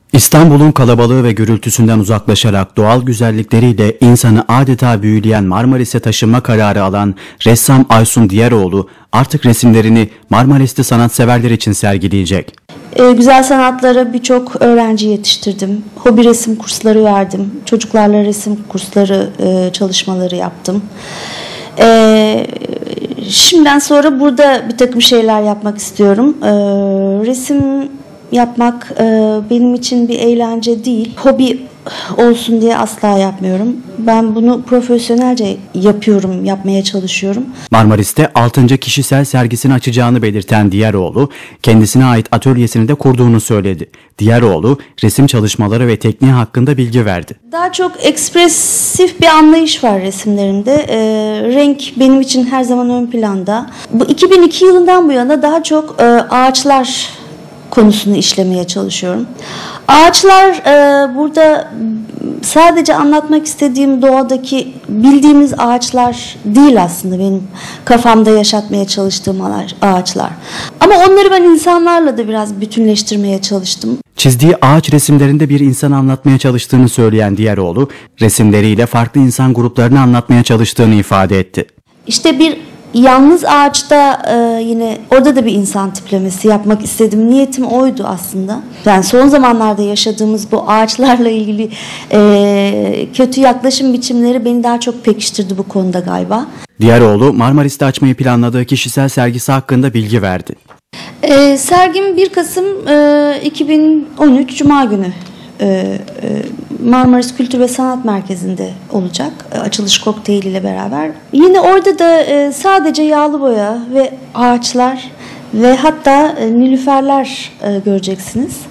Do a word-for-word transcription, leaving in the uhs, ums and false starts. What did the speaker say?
İstanbul'un kalabalığı ve gürültüsünden uzaklaşarak doğal güzellikleriyle insanı adeta büyüleyen Marmaris'e taşınma kararı alan ressam Aysun Diyaroğlu artık resimlerini Marmaris'te sanatseverler için sergileyecek. E, güzel sanatlara birçok öğrenci yetiştirdim. Hobi resim kursları verdim. Çocuklarla resim kursları e, çalışmaları yaptım. E, şimdiden sonra burada bir takım şeyler yapmak istiyorum. E, resim yapmak e, benim için bir eğlence değil. Hobi olsun diye asla yapmıyorum. Ben bunu profesyonelce yapıyorum, yapmaya çalışıyorum. Marmaris'te altıncı kişisel sergisini açacağını belirten Diyaroğlu, kendisine ait atölyesini de kurduğunu söyledi. Diyaroğlu, resim çalışmaları ve tekniği hakkında bilgi verdi. Daha çok ekspresif bir anlayış var resimlerimde. E, renk benim için her zaman ön planda. Bu iki bin iki yılından bu yana daha çok e, ağaçlar konusunu işlemeye çalışıyorum. Ağaçlar e, burada sadece anlatmak istediğim doğadaki bildiğimiz ağaçlar değil aslında benim kafamda yaşatmaya çalıştığım ağaçlar. Ama onları ben insanlarla da biraz bütünleştirmeye çalıştım. Çizdiği ağaç resimlerinde bir insanı anlatmaya çalıştığını söyleyen Diyaroğlu, resimleriyle farklı insan gruplarını anlatmaya çalıştığını ifade etti. İşte bir yalnız ağaçta e, yine orada da bir insan tiplemesi yapmak istedim. Niyetim oydu aslında. Yani son zamanlarda yaşadığımız bu ağaçlarla ilgili e, kötü yaklaşım biçimleri beni daha çok pekiştirdi bu konuda galiba. Diyaroğlu, Marmaris'te açmayı planladığı kişisel sergisi hakkında bilgi verdi. E, sergim bir Kasım e, iki bin on üç Cuma günü Marmaris Kültür ve Sanat Merkezi'nde olacak. Açılış kokteyli ile beraber. Yine orada da sadece yağlı boya ve ağaçlar ve hatta nilüferler göreceksiniz.